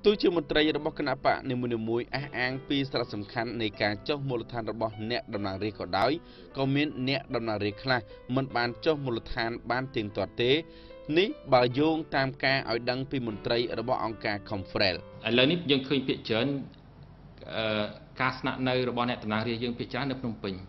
ទូជាមន្ត្រីរបស់គណៈបកនីមួយៗអះអាងពីសារៈសំខាន់នៃការចុះមូលដ្ឋានរបស់អ្នកតំណាងរាស្ត្រក៏ដោយក៏មានអ្នកតំណាងរាស្ត្រខ្លះមិនបានចុះមូលដ្ឋានបានទៀងទាត់ទេនេះបើយោងតាមការឲ្យដឹងពីមន្ត្រីរបស់អង្គការ Confrel ឥឡូវនេះយើងឃើញភាគច្រើនការស្នាក់នៅរបស់អ្នកតំណាងរាស្ត្រយើងភាគច្រើននៅភ្នំពេញ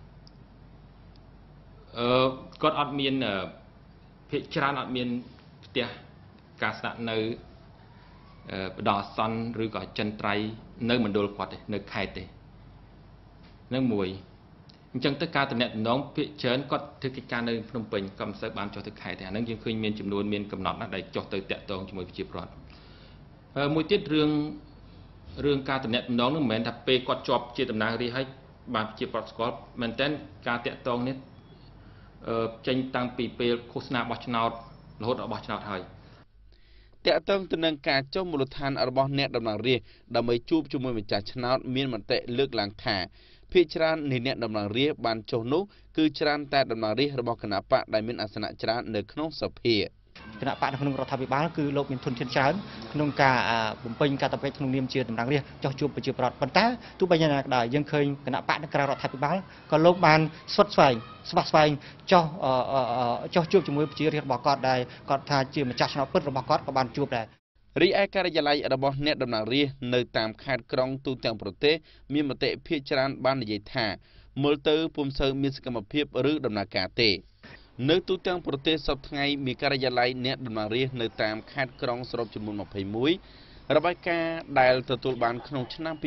គាត់អត់មានភាគច្រើនអត់មានផ្ទះការស្នាក់នៅបដអាសន្នឬក៏ចិនត្រៃនៅមណ្ឌលគាត់ទេនៅខេត្តទេនឹងមួយអញ្ចឹងទៅការតំណែងភាគច្រើនគាត់ធ្វើកិច្ចការនៅភ្នំពេញក៏មិនសូវបានចុះទៅខេត្តទេអាហ្នឹងយើងឃើញមានចំនួនមានកំណត់ណាស់ដែលចុះទៅតាក់ទងជាមួយប្រជាពលរដ្ឋមួយទៀតរឿងការតំណែងនោះមិនមែនថាពេលគាត់ជាប់ជាតំណាងរាស្ត្រហើយបានប្រជាពលរដ្ឋស្គាល់មែនតើការតាក់ទងនេះចេញតាំងពីពេលឃោសនាបោះឆ្នោតរហូតដល់បោះឆ្នោតហើយតាក់ទងទៅនឹងការចុះមូលដ្ឋានរបស់អ្នកតំណាងរាស្ត្រដើម្បីជួបជាមួយម្ចាស់ឆ្នោតមានមតិលើកឡើងថាភាគច្រើននៃអ្នកតំណាងរាស្ត្របានចុះនោះគឺច្រើនតែតំណាងរាស្ត្ររបស់គណៈបកដែលមានអាសនៈច្រើននៅក្នុងសភាគណៈបកនៅក្នុងរដ្ឋាភិបាលគឺលោកមានធនធានច្រើនក្នុងការបំពេញកាតព្វកិច្ចក្នុងនាមជាតំណាងរាស្ត្រចុះជួបប្រជាពលរដ្ឋប៉ុន្តែទោះបីយ៉ាងណាក៏ដោយយើងឃើញគណៈបកនៅក្រៅរដ្ឋាភិបាលក៏លោកបានស្វាស្វែងចុះជួបជាមួយប្រជារាស្ត្ររបស់គាត់ដែលគាត់ថាជាម្ចាស់ឆ្នោតពិតរបស់គាត់ក៏បានជួបដែររីឯការិយាល័យរបស់អ្នកតំណាងរាស្ត្រនៅតាមខេត្តក្រុងទូទាំងប្រទេសមានមតិភាគច្រើនបាននិយាយថាមើលទៅពុំសូវមានសកម្មភាពឬដំណើរការទេនៅទូទាំងប្រទេសសប្តាហ៍ថ្ងៃមានការិយាល័យអ្នកតំណាងរាស្ត្រនៅតាមខេត្តក្រុងសរុបចំនួន21របាយការណ៍ដែលទទួលបានក្នុងឆ្នាំ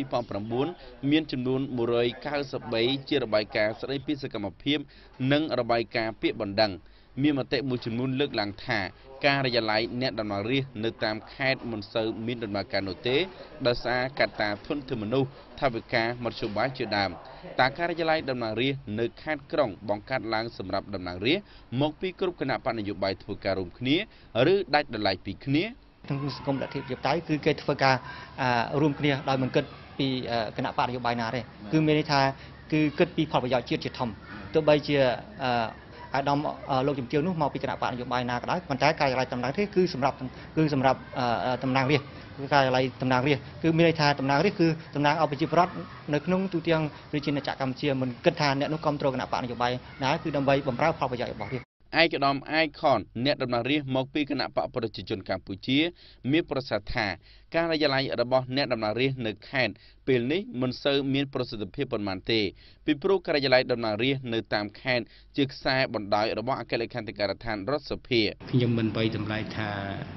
2009មានចំនួន193ជារបាយការណ៍ស្តីពីសកម្មភាពនិងរបាយការណ៍ពាក្យបណ្ដឹងមានមតិមួយចំនួនលើកឡើងថាការិយាល័យអ្នកតំណាងរាស្ត្រនៅតាមខេត្តមិនសូវមានដំណើរការនោះទេដោយសារកត្តាធនធានមនុស្សថវិកាមធ្យោបាយជាដើមតាការិយាល័យតំណាងរាស្ត្រនៅខេត្តក្រុងបង្កើតឡើងសម្រាប់តំណាងរាស្ត្រមកពីគ្រប់គណៈបកនយោបាយធ្វើការរួមគ្នាឬដាច់ដោយឡែកពីគ្នាក្នុងសង្គមលទ្ធិប្រជាធិបតេយ្យគឺគេធ្វើការរួមគ្នាដោយមិនគិតពីគណៈបកនយោបាយណាទេគឺមានន័យថាគឺគិតពីផលប្រយោជន៍ជាតិជាធំទោះបីជាអាដាមលោកជំទាវនោះមកពីគណៈបកនយោបាយណាក៏ដោយប៉ុន្តែការិយាល័យតំណាងរាស្ត្រគឺសម្រាប់តំណាងរាស្ត្រគឺការិយាល័យតំណាងរាស្ត្រគឺមានន័យថាតំណាងរាស្ត្រគឺតំណាងឲ្យប្រជាពលរដ្ឋនៅក្នុងទូទាំងប្រជាណាចក្រកម្ពុជាមិនគិតថាអ្នកនោះគ្រប់គ្រងគណៈបកនយោបាយណាគឺដើម្បីបម្រើផលប្រយោជន៍របស់រាស្ត្រឯកឧត្តមអាយខនអ្នកតំណាងរាស្ត្រមកពីគណៈបកប្រជាជនកម្ពុជាមានប្រសាសន៍ថាការិយាល័យរបស់អ្នកតំណាងរាស្ត្រនៅខេត្តពេលនេះមិនសូវមានប្រសិទ្ធភាពប៉ុន្មានទេពីព្រោះការិយាល័យតំណាងរាស្ត្រនៅតាមខេត្តជាខ្សែបណ្ដោយរបស់អគ្គលេខាធិការដ្ឋានរដ្ឋសភាខ្ញុំមិនបីតម្លៃថា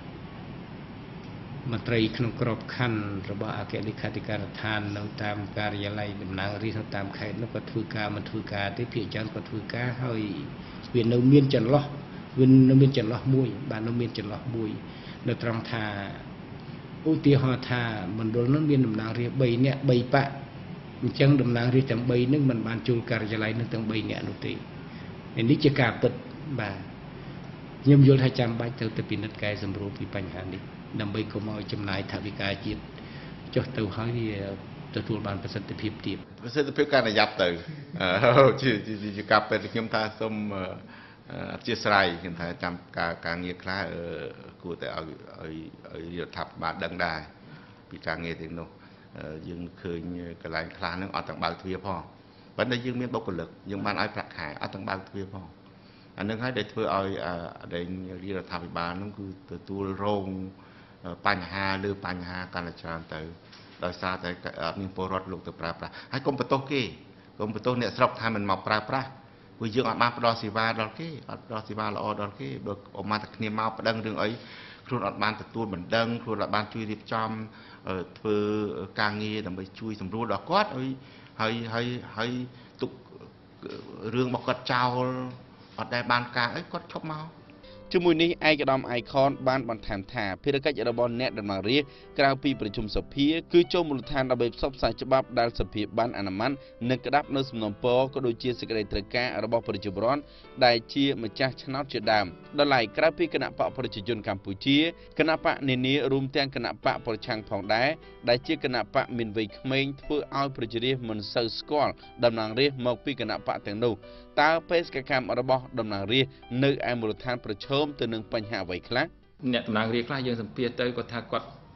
មន្ត្រីក្នុងក្របខ័ណ្ឌរបស់អគ្គលេខាធិការដ្ឋាននៅតាមការិយាល័យតំណាងរាស្ត្រនៅតាមខេត្តនោះក៏ធ្វើការមិនធ្វើការទេភាគច្រើនក៏ធ្វើការហើយវានៅមានចន្លោះមួយបាទនៅមានចន្លោះមួយនៅត្រង់ថាឧទាហរណ៍ថាមណ្ឌលនោះមានតំណាងរាស្ត្រ3នាក់3បកអញ្ចឹងតំណាងរាស្ត្រទាំង3នឹងមិនបានចូលការិយាល័យនឹងទាំង3នាក់នោះទេនេះជាការពិតបាទខ្ញុំយល់ថាចាំបាច់ទៅពិនិត្យកែសម្រួលពីបញ្ហានេះដើម្បីកុំឲ្យចំណាយថវិកាជាតិចុះទៅហើយទទួលបានប្រសិទ្ធភាពទៀតប្រសិទ្ធភាពការប្រយ័ត្នទៅជាការពិតខ្ញុំថាសូមអធិស្ឋានខ្ញុំថាចាំការងារខ្លះគួរតែឲ្យរដ្ឋាភិបាលដឹងដែរពីការងារទាំងនោះយើងឃើញកន្លែងខ្លះហ្នឹងអត់ទាំងបើកទ្វារផងប៉ុន្តែយើងមានបុគ្គលិកយើងបានឲ្យប្រាក់ខែអត់ទាំងបើកទ្វារផងអានឹងហើយដែលធ្វើឲ្យរដ្ឋាភិបាលហ្នឹងគឺទទួលរងបញ្ហាកាន់តែច្រើនទៅដោយសារតែអត់មានពលរដ្ឋលោកទៅប្រើប្រាស់ហើយកុំបន្ទោសគេកុំបន្ទោសអ្នកស្រុកថាមិនមកប្រើប្រាស់ព្រោះយើងអត់បានផ្ដល់សេវាដល់គេអត់ផ្ដល់សេវាល្អដល់គេបើអមតែគ្នាមកប្តឹងរឿងអីខ្លួនអត់បានទទួលបណ្ដឹងខ្លួនអត់បានជួយរៀបចំធ្វើការងារដើម្បីជួយសម្រួលដល់គាត់ហើយទុករឿងរបស់គាត់ចោលអត់ដែលបានការអីគាត់ឈប់មកជាមួយនេះឯកឧត្តមអៃខនបានបន្ថែមថាភារកិច្ចរបស់អ្នកតំណាងរាស្ត្រក្រៅពីប្រជុំសភាគឺចូលមូលដ្ឋានដើម្បីផ្សព្វផ្សាយច្បាប់ដែលសភាបានអនុម័តនិងក្តាប់នៅសំណុំពរក៏ដូចជាសេចក្តីត្រូវការរបស់ប្រជាពលរដ្ឋដែលជាម្ចាស់ឆ្នោតជាដើមដល់ឡែកក្រៅពីគណៈបកប្រជាជនកម្ពុជាគណៈបកនានារួមទាំងគណៈបកប្រឆាំងផងដែរដែលជាគណៈបកមានវ័យក្មេងធ្វើឲ្យប្រជារាស្ត្រមិនសូវស្គាល់តំណាងរាស្ត្រមកពីគណៈបកទាំងនោះតើបេសកកម្មរបស់តំណាងរាស្ត្រនៅឯមូលដ្ឋានប្រឈមទៅនឹងបញ្ហាអ្វីខ្លះអ្នកតំណាងរាស្ត្រខ្លះយើងសម្ភាសទៅគាត់ថាគាត់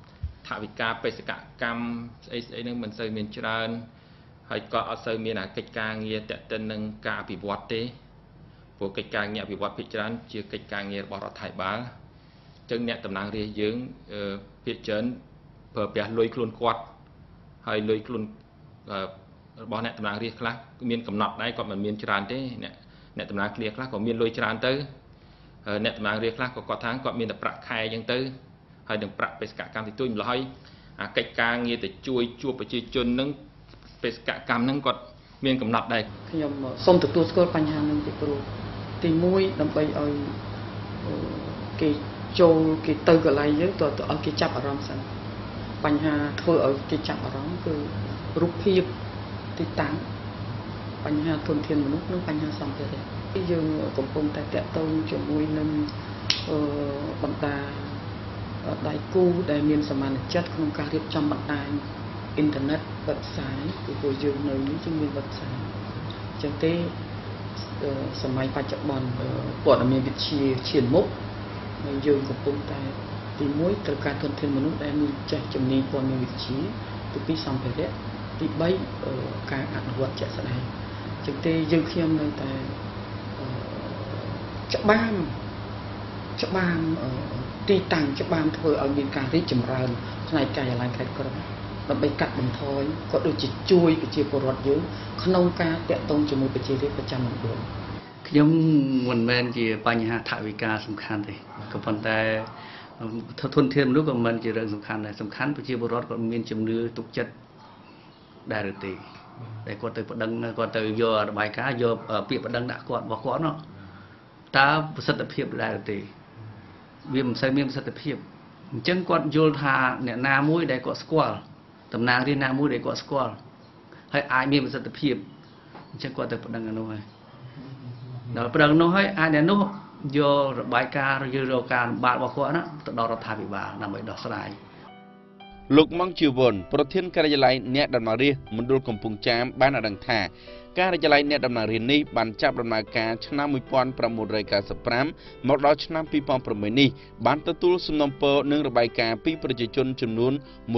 ថវិកាបេសកកម្មស្អីហ្នឹងមិនសូវមានច្រើនហើយក៏អត់សូវមានកិច្ចការងារតេតិននឹងការអភិវឌ្ឍទេព្រោះកិច្ចការងារអភិវឌ្ឍភាគច្រើនជាកិច្ចការងាររបស់រដ្ឋាភិបាលអញ្ចឹងអ្នកតំណាងរាស្ត្រយើងភាគច្រើនប្រើប្រាស់លុយខ្លួនគាត់ហើយលុយខ្លួនរបស់អ្នកតំណាងរាស្ត្រខ្លះមានកំណត់ដែរគាត់មិនមានច្រើនទេអ្នកតំណាងគ្នាខ្លះក៏មានលុយច្រើនទៅអ្នកតំណាងរាស្ត្រខ្លះក៏គាត់ថាគាត់មានតែប្រាក់ខែអញ្ចឹងទៅហើយនឹងប្រាក់បេសកកម្មទីទួចម្ល៉េះហើយអាកិច្ចការងារទៅជួយជួបប្រជាជននឹងបេសកកម្មហ្នឹងគាត់មានកំណត់ដែរខ្ញុំសូមទទួលស្គាល់បញ្ហានឹងពីព្រោះទី1ដើម្បីឲ្យគេចូលគេទៅកន្លែងយើងទៅឲ្យគេចាប់អារម្មណ៍សិនបញ្ហាធ្វើឲ្យគេចាប់អារម្មណ៍គឺរូបភាពទីតាំងបញ្ហាធនធានមនុស្សនិងបញ្ហាសម្ភារៈយើងកំពុងតែតាក់ទងជាមួយនឹងបណ្ដាដៃគូដែលមានសមានចិត្តក្នុងការរៀបចំបណ្ដាញអ៊ីនធឺណិត website ពីព្រោះយើងនៅនេះយើងមាន website អញ្ចឹងទេសម័យបច្ចុប្បន្នព័ត៌មានវិទ្យាឈានមុខហើយយើងកំពុងតែទី1ត្រូវការធនធានមនុស្សដែលមានចេះជំនាញព័ត៌មានវិទ្យាទី2សម្ភារៈទី3ការអនុវត្តជាក់ស្ដែងអញ្ចឹងទេយើងខ្ញុំនៅតែច្បាមទីតាំងច្បាមធ្វើឲ្យមានការរីកចម្រើនផ្នែកកាយឡើងខេត្តក្រុងដើម្បីកាត់បន្ថយក៏ដូចជាជួយប្រជាពលរដ្ឋយើងក្នុងការតាក់ទងជាមួយប្រជារាស្ត្រប្រចាំមណ្ឌលខ្ញុំមិនមែនជាបញ្ហាថវិកាសំខាន់ទេក៏ប៉ុន្តែធនធានមនុស្សក៏មិនជារឿងសំខាន់ដែរសំខាន់ប្រជាពលរដ្ឋក៏មានជំនឿទុកចិត្តដែរឬទេតែគាត់ទៅប្តឹងគាត់ទៅយករបាយការណ៍យកពាក្យប្តឹងដាក់គាត់របស់គាត់នោះតើប្រសិទ្ធភាពដែរឬទេវាមិនសូវមានប្រសិទ្ធភាពអញ្ចឹងគាត់យល់ថាអ្នកណាមួយដែលគាត់ស្គាល់តំណាងរាស្ត្រណាមួយដែលគាត់ស្គាល់ហើយអាចមានប្រសិទ្ធភាពអញ្ចឹងគាត់ទៅប្តឹងអានោះហើយដល់ប្តឹងនោះហើយអាចអ្នកនោះយករបាយការណ៍ឬរកការលំបាករបស់គាត់ណាទៅដល់រដ្ឋាភិបាលដើម្បីដោះស្រាយលោកម៉ងជីវុនប្រធានការិយាល័យអ្នកដំណើររាស្ត្រមណ្ឌលកំពង់ចាមបានឲ្យដឹងថាការិយាល័យអ្នកដំណើររាស្ត្រនេះបានចាប់ដំណើរការឆ្នាំ1995មកដល់ឆ្នាំ2006នេះបានទទួលសំណូមពរនិងរបាយការណ៍ពីប្រជាជនចំនួន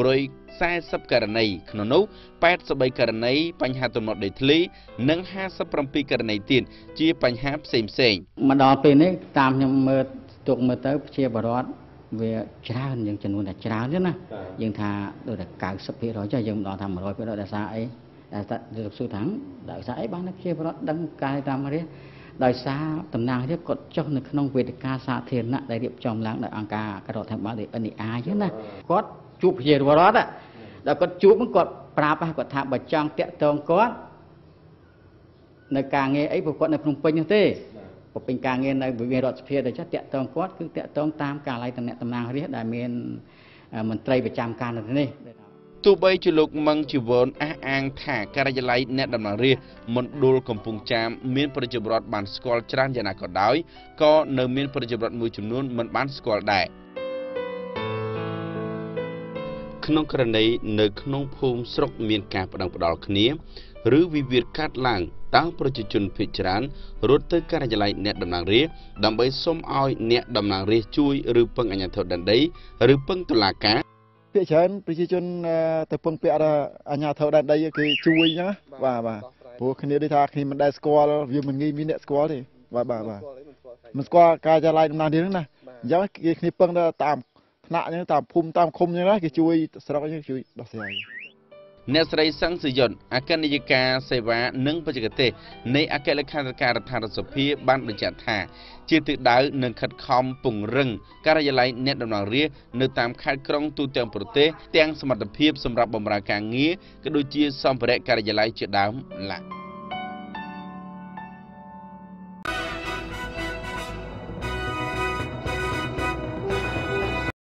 140ករណីក្នុងនោះ83ករណីបញ្ហាទំនាស់ដីធ្លីនិង57ករណីទៀតជាបញ្ហាផ្សេងមកដល់ពេលនេះតាមខ្ញុំមើលទុកមើលទៅជាបរិវត្តវាច្រើនយើងចំនួនតែច្រើនទេណាយើងថាដូចតែ 90% ចុះយើងមិនដល់ថា 100% ដោយសារអីដែលលោកស៊ូថាដោយសារអីបានជាបរិវត្តដឹងកាយតាមរាជដោយសារតំណាងរាជគាត់ចុះនៅក្នុងវេទិកាសាធារណៈដែលរៀបចំឡើងដោយអង្គការរដ្ឋាភិបាលដូច NIA ចឹងណាគាត់ជួបប្រជាពលរដ្ឋដល់គាត់ជួបគាត់ប្រាប់គាត់ថាបើចង់តាក់ទងគាត់នៅការងារអីព្រោះគាត់នៅភ្នំពេញនោះទេពេញការងារនៅវិមានរដ្ឋសភាដែលចាស់តាក់ទងគាត់គឺតាក់ទងតាមកាល័យតំណាងរាស្ត្រដែលមានមន្ត្រីប្រចាំការនៅនេះទោះបីជាលោកម៉ងជីវុនអះអាងថាការិយាល័យអ្នកដំណើររាស្ត្រមណ្ឌលកំពង់ចាមមានប្រជាពលរដ្ឋបានស្គាល់ច្រើនយ៉ាងណាក៏ដោយក៏នៅមានប្រជាពលរដ្ឋមួយចំនួនមិនបានស្គាល់ដែរក្នុងករណីនៅក្នុងភូមិស្រុកមានការប្តឹងផ្តល់គ្នាឬវិវាទកើតឡើងតើប្រជាជនភាគច្រើនរត់ទៅការិយាល័យអ្នកតំណាងរាស្ត្រដើម្បីសុំឲ្យអ្នកតំណាងរាស្ត្រជួយឬពឹងអាជ្ញាធរដែនដីឬពឹងតុលាការភាគច្រើនប្រជាជនទៅពឹងពាក់អាជ្ញាធរដែនដីគេជួយអញ្ចឹងបាទព្រោះគ្នាដូចថាគ្នាមិនដែលស្គាល់វាមិនងាយមានអ្នកស្គាល់ទេបាទមិនស្គាល់ការិយាល័យតំណាងរាស្ត្រហ្នឹងណាអញ្ចឹងគេគ្នាពឹងតាមថ្នាក់អញ្ចឹងតាមភូមិតាមឃុំអញ្ចឹងណាគេជួយស្រុកអញ្ចឹងជួយដោះស្រាយអ្នកស្រីសង្ឃសយុនអគ្គនាយិកាសេវានិងបច្ចេកទេសនៃអគ្គលេខាធិការរដ្ឋាភិបាលបានបញ្ជាក់ថាជាទិដៅនឹងខិតខំពង្រឹងការិយាល័យអ្នកតំណាងរាស្ត្រនៅតាមខេត្តក្រុងទូទាំងប្រទេសទាំងសមត្ថភាពសម្រាប់បម្រើការងារក៏ដូចជាសម្ភារៈការិយាល័យជាដើមឡើយ